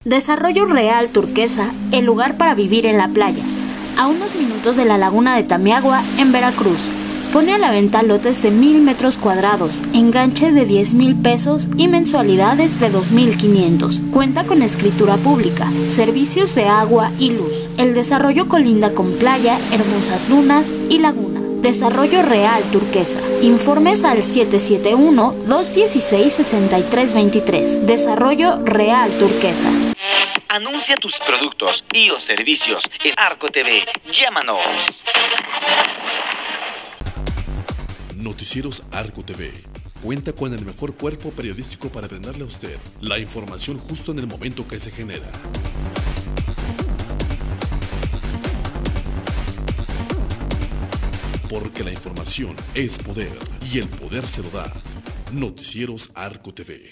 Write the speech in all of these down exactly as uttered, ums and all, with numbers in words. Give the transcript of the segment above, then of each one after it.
Desarrollo Real Turquesa, el lugar para vivir en la playa. A unos minutos de la laguna de Tamiagua, en Veracruz. Pone a la venta lotes de mil metros cuadrados, enganche de diez mil pesos y mensualidades de dos mil quinientos. Cuenta con escritura pública, servicios de agua y luz. El desarrollo colinda con playa, hermosas dunas y laguna. Desarrollo Real Turquesa. Informes al siete siete uno, dos uno seis, seis tres dos tres. Desarrollo Real Turquesa. Anuncia tus productos y o servicios en Arco T V. Llámanos. Noticieros Arco T V cuenta con el mejor cuerpo periodístico para brindarle a usted la información justo en el momento que se genera. Porque la información es poder y el poder se lo da. Noticieros Arco T V.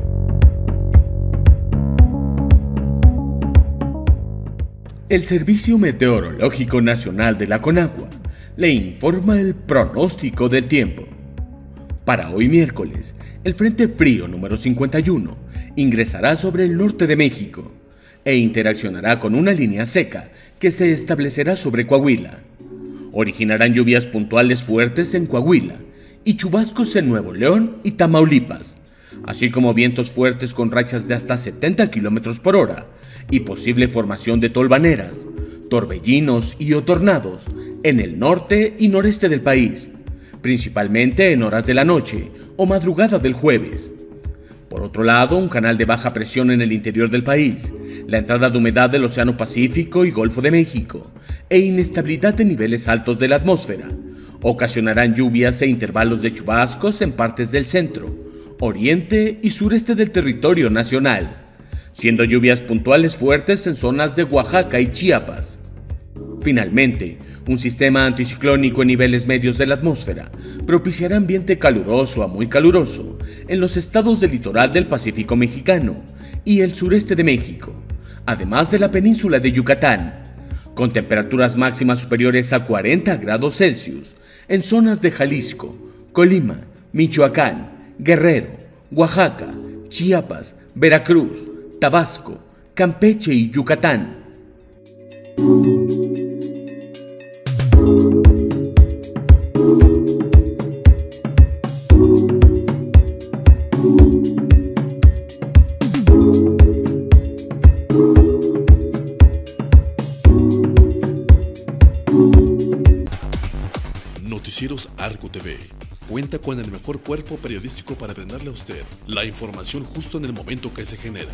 El Servicio Meteorológico Nacional de la Conagua le informa el pronóstico del tiempo. Para hoy miércoles, el Frente Frío número cincuenta y uno ingresará sobre el norte de México e interaccionará con una línea seca que se establecerá sobre Coahuila. Originarán lluvias puntuales fuertes en Coahuila y chubascos en Nuevo León y Tamaulipas, así como vientos fuertes con rachas de hasta setenta kilómetros por hora y posible formación de tolvaneras, torbellinos y o tornados en el norte y noreste del país, principalmente en horas de la noche o madrugada del jueves. Por otro lado, un canal de baja presión en el interior del país, la entrada de humedad del Océano Pacífico y Golfo de México e inestabilidad de niveles altos de la atmósfera ocasionarán lluvias e intervalos de chubascos en partes del centro, oriente y sureste del territorio nacional, siendo lluvias puntuales fuertes en zonas de Oaxaca y Chiapas. Finalmente, un sistema anticiclónico en niveles medios de la atmósfera propiciará ambiente caluroso a muy caluroso en los estados del litoral del Pacífico mexicano y el sureste de México, además de la península de Yucatán, con temperaturas máximas superiores a cuarenta grados Celsius en zonas de Jalisco, Colima, Michoacán, Guerrero, Oaxaca, Chiapas, Veracruz, Tabasco, Campeche y Yucatán. Noticieros Arco T V cuenta con el mejor cuerpo periodístico para brindarle a usted la información justo en el momento que se genera.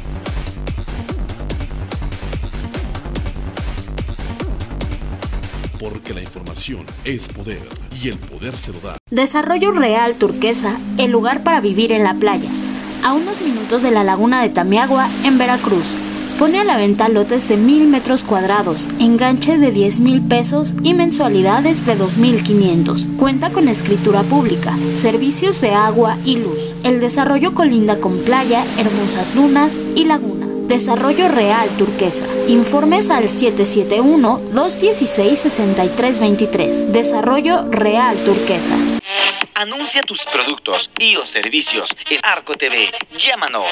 Porque la información es poder y el poder se lo da. Desarrollo Real Turquesa, el lugar para vivir en la playa. A unos minutos de la laguna de Tamiagua, en Veracruz. Pone a la venta lotes de mil metros cuadrados, enganche de diez mil pesos y mensualidades de dos mil quinientos. Cuenta con escritura pública, servicios de agua y luz. El desarrollo colinda con playa, hermosas dunas y laguna. Desarrollo Real Turquesa. Informes al siete siete uno, dos uno seis, seis tres dos tres. Desarrollo Real Turquesa. Anuncia tus productos y o servicios en Arco T V. Llámanos.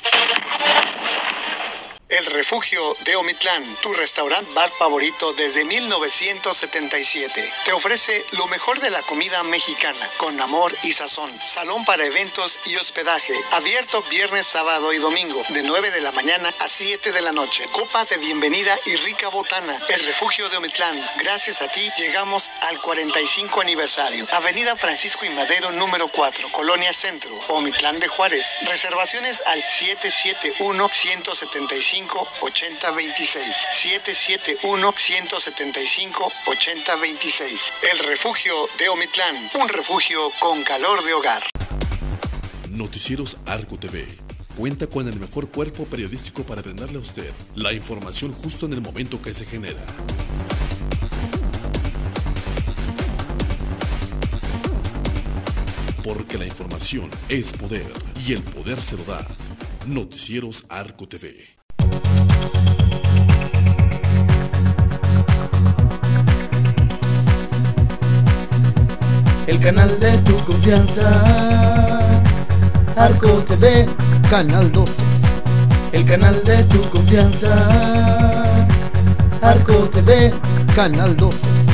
El Refugio de Omitlán, tu restaurante bar favorito desde mil novecientos setenta y siete. Te ofrece lo mejor de la comida mexicana, con amor y sazón. Salón para eventos y hospedaje, abierto viernes, sábado y domingo, de nueve de la mañana a siete de la noche. Copa de bienvenida y rica botana. El Refugio de Omitlán, gracias a ti llegamos al cuarenta y cinco aniversario. Avenida Francisco y Madero, número cuatro, Colonia Centro, Omitlán de Juárez. Reservaciones al siete siete uno, uno siete cinco, ocho cero dos seis. siete siete uno, uno siete cinco, ocho cero dos seis. El Refugio de Omitlán, un refugio con calor de hogar. Noticieros Arco T V cuenta con el mejor cuerpo periodístico para brindarle a usted la información justo en el momento que se genera. Porque la información es poder y el poder se lo da. Noticieros Arco T V. El canal de tu confianza, Arco T V, Canal doce. el canal de tu confianza. Arco T V, Canal doce.